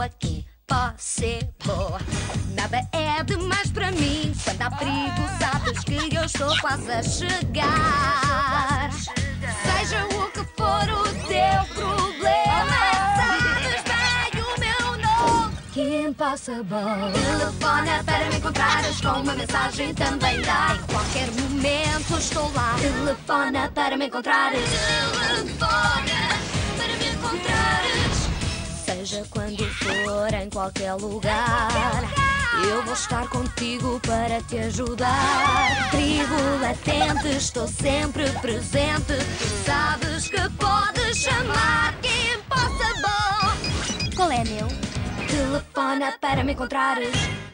aqui. Possible. Nada é demais para mim. Quando há perigo, sabes que eu estou quase a chegar. Seja o que for o teu problema, sabes bem o meu nome. Impossible. Telefona para me encontrares, com uma mensagem também dá. Em qualquer momento estou lá. Telefona para me encontrares. Telefona para me encontrares. Seja quando for, em qualquer lugar, eu vou estar contigo para te ajudar. Trigo latente, estou sempre presente. Tu sabes que podes chamar Impossible. Qual é, meu? Telefona para me encontrares.